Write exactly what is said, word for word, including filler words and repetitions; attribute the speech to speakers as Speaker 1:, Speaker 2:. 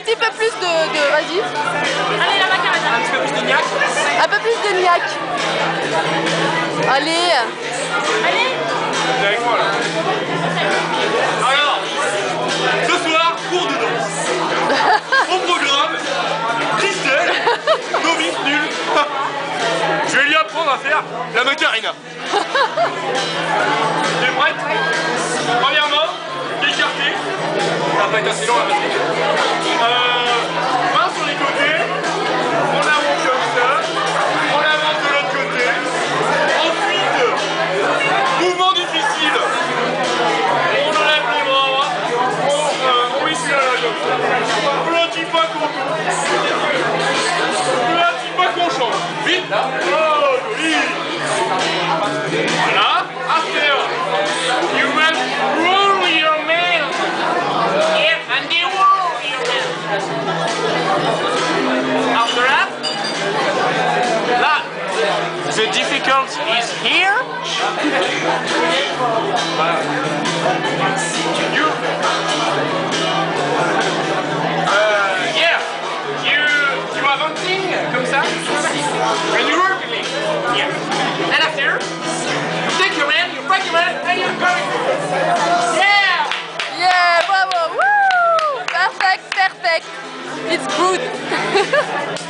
Speaker 1: petit peu plus de... de... Vas-y.
Speaker 2: Allez, la macarena. Un petit peu plus de niaque.
Speaker 1: Un peu plus de niaque. Allez.
Speaker 2: Allez.
Speaker 3: T'es avec moi là. Alors, ce soir, cours de danse. Au programme, Christelle, novice nul. Je vais lui apprendre à faire la macarena. T'es prête? Premièrement, écarté. Ça va pas être assez long la batterie. Euh, main sur les côtés. On avance comme ça. On avance de l'autre côté. Ensuite, mouvement difficile. On enlève les bras. On, euh, on essuie la comme ça. Petit pas qu'on tourne. Petit pas qu'on change. Vite. Oh, joli. Voilà. After, you must roll your mail. Yeah, and you roll your mail. After that, that, the difficult is here. You, uh, yeah, you, you have one thing, comme ça, and you work with me. Yeah. And after, you take your man, you break your man, and you're going. Yeah!
Speaker 1: Yeah, bravo. Woo! Perfect, perfect. It's good.